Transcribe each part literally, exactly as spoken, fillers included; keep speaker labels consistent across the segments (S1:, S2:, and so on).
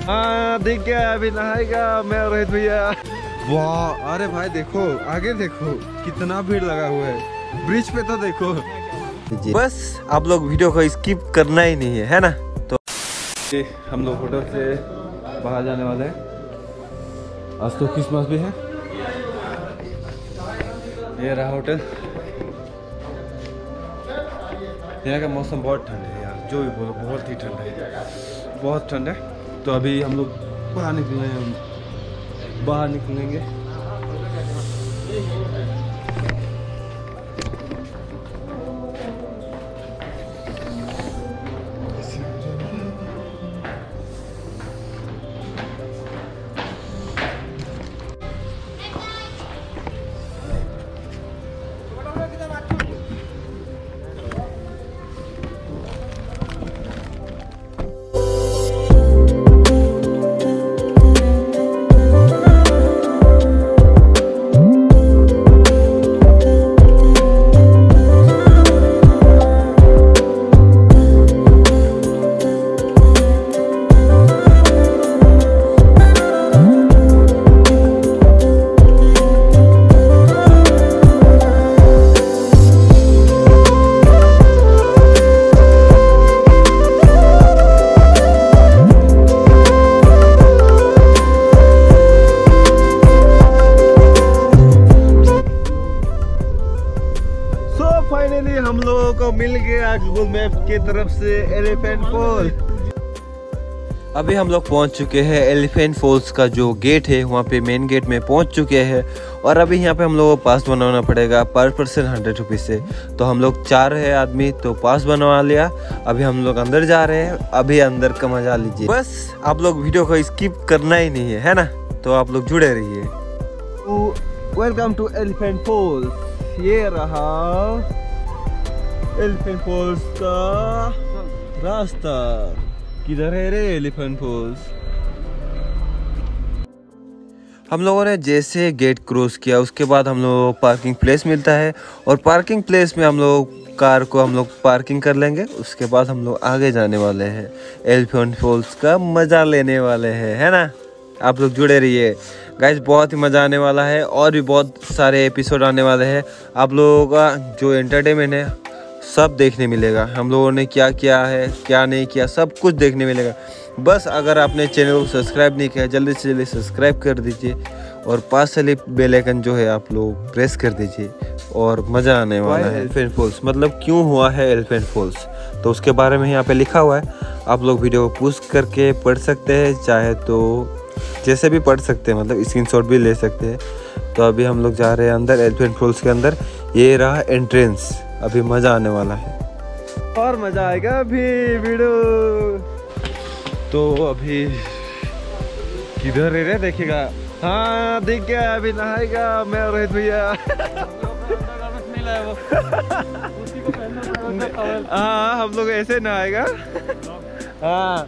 S1: हाँ दिख गया, अभी नहाएगा मैं और रोहित भैया। वाह, अरे भाई देखो आगे देखो कितना भीड़ लगा हुआ है, ब्रिज पे तो देखो। बस आप लोग वीडियो को स्किप करना ही नहीं है, है ना। तो हम लोग होटल से बाहर जाने वाले हैं, आज तो क्रिसमस भी है। ये रहा होटल। यहाँ का मौसम बहुत ठंड है यार, जो भी बोलो बहुत ही ठंड है, बहुत ठंड है। तो अभी हम लोग बाहर निकले हैं, बाहर निकलेंगे। फाइनली हम लोगों को मिल गया गूगल मैप की तरफ से एलिफेंट फॉल। अभी हम लोग पहुंच चुके हैं एलिफेंट फॉल्स का जो गेट है, वहाँ पे मेन गेट में पहुंच चुके हैं। और अभी यहाँ पे हम लोगों को पास बनवाना पड़ेगा पर पर्सन हंड्रेड रुपीज़ से। तो हम लोग चार है आदमी, तो पास बनवा लिया। अभी हम लोग अंदर जा रहे हैं, अभी अंदर का मजा लीजिए। बस आप लोग वीडियो को स्किप करना ही नहीं है, है ना। तो आप लोग जुड़े रहिए। Welcome to elephant falls. ये रहा एलिफेंट फॉल्स का रास्ता। किधर है रे एलिफेंट फॉल्स? हम लोगों ने जैसे गेट क्रॉस किया उसके बाद हम लोग पार्किंग प्लेस मिलता है, और पार्किंग प्लेस में हम लोग कार को हम लोग पार्किंग कर लेंगे। उसके बाद हम लोग आगे जाने वाले हैं, एलिफेंट फॉल्स का मज़ा लेने वाले हैं, है ना। आप लोग जुड़े रहिए गाइस, बहुत ही मज़ा आने वाला है। और भी बहुत सारे एपिसोड आने वाले हैं। आप लोगों का जो एंटरटेनमेंट है सब देखने मिलेगा। हम लोगों ने क्या किया है क्या नहीं किया सब कुछ देखने मिलेगा। बस अगर आपने चैनल को सब्सक्राइब नहीं किया जल्दी से जल्दी सब्सक्राइब कर दीजिए, और पास वाली बेल आइकन जो है आप लोग प्रेस कर दीजिए, और मज़ा आने वाला है। एलिफेंट फॉल्स मतलब क्यों हुआ है एलिफेंट फॉल्स, तो उसके बारे में यहाँ पे लिखा हुआ है। आप लोग वीडियो को पॉज करके पढ़ सकते हैं, चाहे तो जैसे भी पढ़ सकते हैं, मतलब स्क्रीनशॉट भी ले सकते हैं। तो अभी हम लोग जा रहे हैं अंदर एलिफेंट फॉल्स के अंदर। ये रहा एंट्रेंस, अभी मज़ा आने वाला है और मज़ा आएगा अभी वीडियो। तो अभी किधर है रे, देखिएगा। हाँ दिख गया, अभी नहाएगा मैं और रोहित भैया। हाँ हम लोग ऐसे नहाएगा। हाँ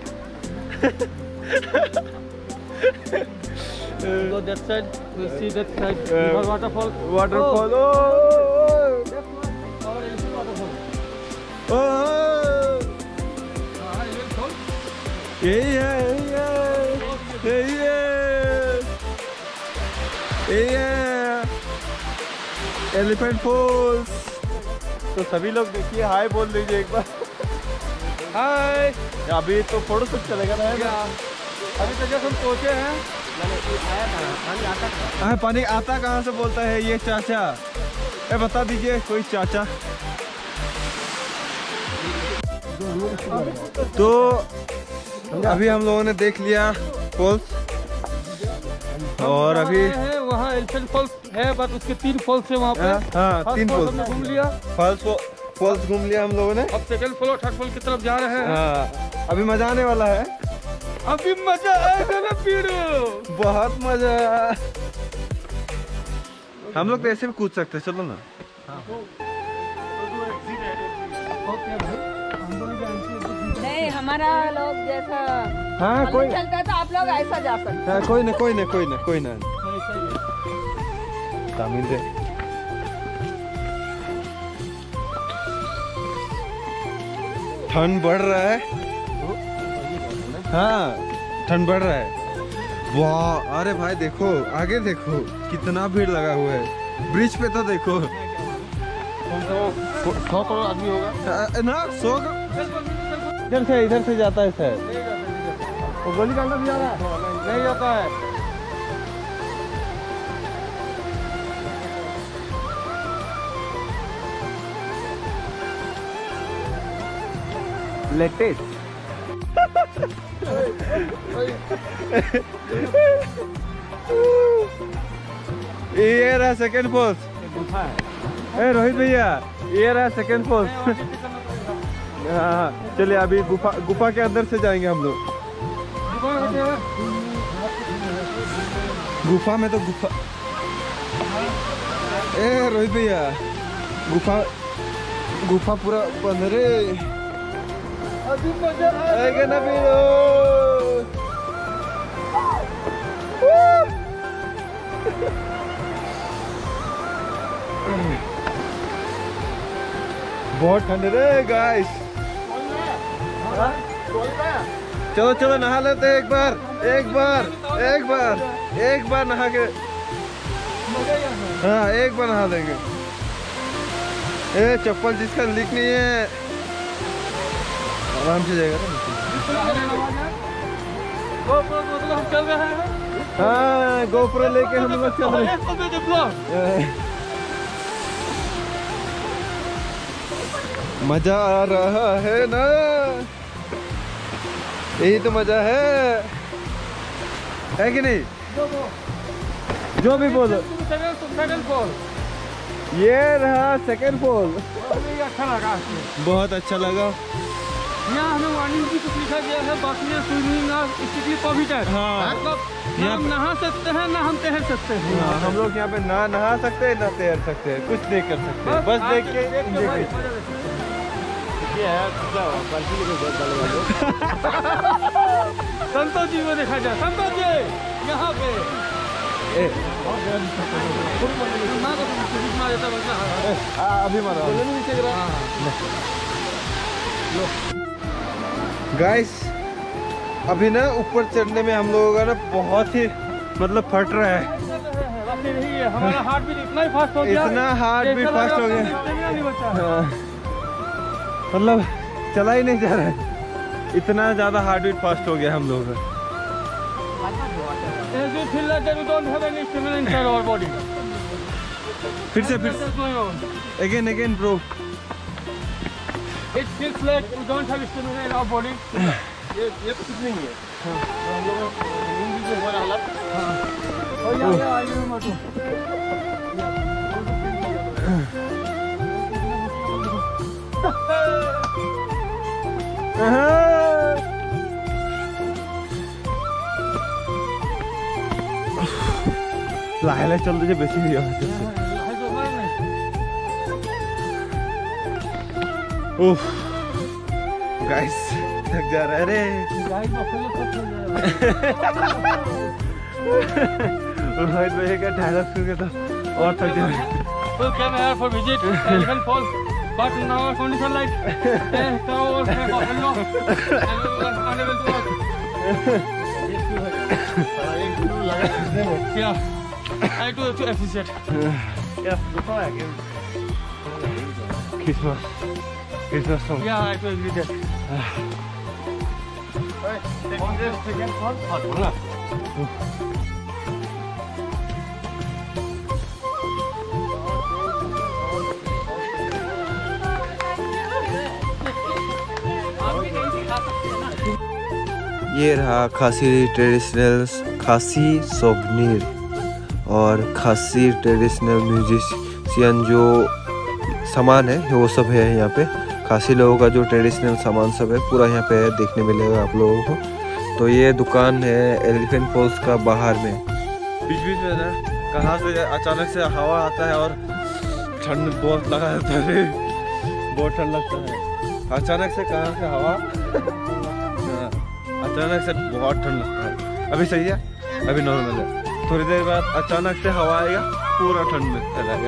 S2: Go that side, we see that side. Uh, waterfall.
S1: Waterfall. Oh. Oh.
S2: That's one. Our elephant waterfall.
S1: Oh.
S2: Ah, elephant fall.
S1: यही है, यही है, यही है, यही है एलिफेंट फॉल्स। तो सभी लोग देखिए, हाय बोल दीजिए एक बार। हाय। अभी तो फोटो शूट चलेगा ना।
S2: अभी तो जब हम पहुँचे हैं,
S1: हाँ पानी आता कहाँ से बोलता है ये चाचा? ए बता दीजिए कोई चाचा। तो अभी हम लोगों ने देख लिया फॉल्स, और अभी
S2: है वहाँ एलिफेंट फॉल्स है, बट उसके तीन फॉल्स है वहाँ पे।
S1: हाँ तीन फॉल्स
S2: घूम लिया,
S1: फॉल्स फॉल्स घूम लिया हम लोगों ने।
S2: अब सेकंड फॉल और थर्ड फॉल की तरफ जा रहे हैं।
S1: हाँ अभी मजा आने वाला है,
S2: अभी मजा आएगा ना पीड़ो,
S1: बहुत मजा। हम लोग तो ऐसे भी कूद सकते हैं, चलो ना।
S3: नहीं हमारा लोग जैसा
S1: हाँ कोई
S3: चलता है तो आप लोग ऐसा जा सकते हैं।
S1: हाँ कोई ना कोई ना कोई ना कोई ना तामिल दे। ठंड बढ़ रहा है। हाँ ठंड बढ़ रहा है। वाह, अरे भाई देखो आगे देखो कितना भीड़ लगा हुआ है। ब्रिज पे तो देखो
S2: सौ करोड़ आदमी होगा
S1: ना, सौ इधर से इधर से जाता है सर। वो गोली कांडा भी जा रहा है,
S2: नहीं जाता है।
S1: लेटेस्ट ये रहा सेकंड पोस्ट। ए रोहित भैया, ये रहा सेकंड पोस्ट। हाँ चलिए, अभी गुफा गुफा के अंदर से जाएंगे हम लोग। गुफा में तो गुफा, ए रोहित भैया गुफा गुफा पूरा बंद रे। अभी मजा आएगा ना वीरो। बहुत ठंड रे गाइस। चलो चलो नहा लेते हैं एक बार, एक बार एक बार एक बार नहा के। हाँ एक बार नहा लेंगे। ए चप्पल जिसका लीक नहीं है आराम से जाएगा ना।
S2: गोप्रो मतलब हम चल रहे हैं।
S1: हाँ गोप्रो लेके हम लोग चल रहे हैं। मजा आ रहा है ना, यही तो मजा है है कि नहीं? जो भी बोलो।
S2: सेकंड पोल,
S1: ये रहा सेकंड पोल।
S2: अच्छा लगा,
S1: बहुत अच्छा लगा।
S2: यहाँ हमें वार्निंग भी कुछ लिखा गया है, बाकी स्विमिंग स्ट्रिक्टली प्रोहिबिटेड।
S1: हाँ
S2: मतलब ना हम नहा सकते हैं ना हम तैर सकते हैं।
S1: हाँ, हम लोग यहाँ पे ना नहा सकते हैं ना तैर सकते हैं, कुछ नहीं कर सकते, बस देख के एंजॉय कर सकते।
S2: संतोष जी को देखा जाए, संतोष जी यहाँ पे
S1: अभी मारा गाइस। अभी ना ऊपर चढ़ने में हम लोगों का ना बहुत ही मतलब फट रहा है।
S2: हमारा हार्ट बीट इतना ही फास्ट हो गया,
S1: इतना हार्ट बीट फास्ट हो गया, मतलब चला ही नहीं जा रहा है, इतना ज्यादा हार्ट बीट फास्ट हो गया हम लोगों का। फिर से फिर again again bro.
S2: It feels like we don't have stamina in our body. ये ये कुछ नहीं है। हम लोग नींद से हो रहा है। और यहाँ पे आइए मत।
S1: लाहे लाहे चल दीजिए, बेसी भी ओह गाइस थक जा रहा है रे। रोहित भैया का डायलॉग सुन के तो और थक जा रहा है।
S2: We came here for visit Elephant Falls, but now our condition like ten crores and we were unable to walk. Yeah, I do have to appreciate. Yeah,
S1: Christmas, Christmas song.
S2: yeah, I do agree that.
S1: ये रहा खासी traditional खासी सोवनीर और खासी traditional musician जो सामान है वो सब है यहाँ पे। खासी लोगों का जो ट्रेडिशनल सामान सब है पूरा यहाँ पे देखने मिलेगा आप लोगों को। तो ये दुकान है एलिफेंट फॉल्स का बाहर में। बीच बीच में ना कहाँ से अचानक से हवा आता है और ठंड बहुत लगा रहता है, बहुत ठंड लगता है। अचानक से कहाँ से हवा अचानक से बहुत ठंड लगता है। अभी सही है, अभी नॉर्मल है। थोड़ी देर बाद अचानक से हवा आएगा, पूरा ठंड में चलेगा।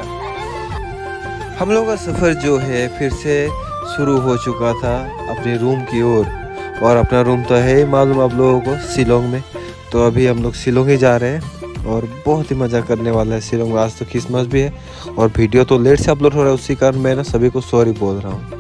S1: हम लोग का सफ़र जो है फिर से शुरू हो चुका था अपने रूम की ओर। और अपना रूम तो है ही मालूम आप लोगों को शिलोंग में। तो अभी हम लोग शिलोंग ही जा रहे हैं और बहुत ही मज़ा करने वाला है शिलोंग में। आज तो क्रिसमस भी है और वीडियो तो लेट से अपलोड हो रहा है, उसी कारण मैं ना सभी को सॉरी बोल रहा हूँ।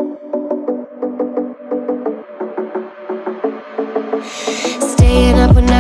S4: Staying up when I